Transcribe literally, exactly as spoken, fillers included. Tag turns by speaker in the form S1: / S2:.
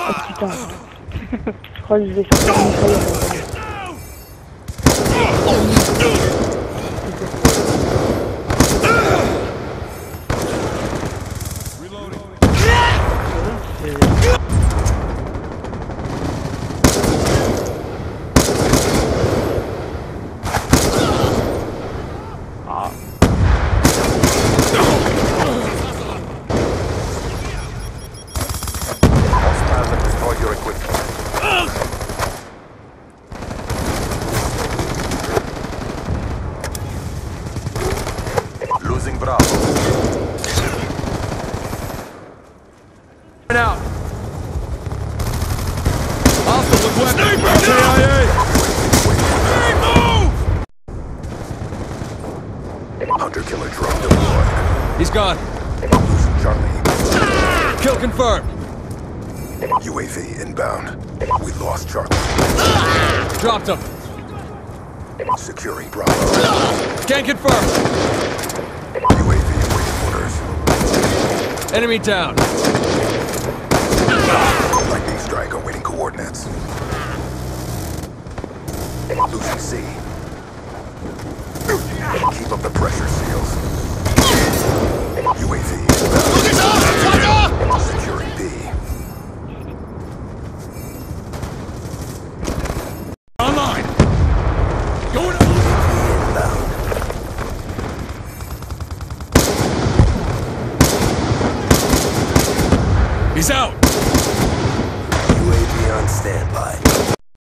S1: putain. Je crois que je vais sortir une feuille.
S2: Losing Bravo.
S3: Out. Hostile with weapons. C I A.
S2: Hunter killer drone deployed.
S3: He's gone.
S2: Losing Charlie.
S3: Kill confirmed.
S2: U A V inbound. We lost Charlie.
S3: Dropped him.
S2: Securing Bravo.
S3: Can confirm.
S2: U A V awaiting orders.
S3: Enemy down.
S2: Lightning strike awaiting coordinates. Losing C. Keep up the pressure, SEALs. U A V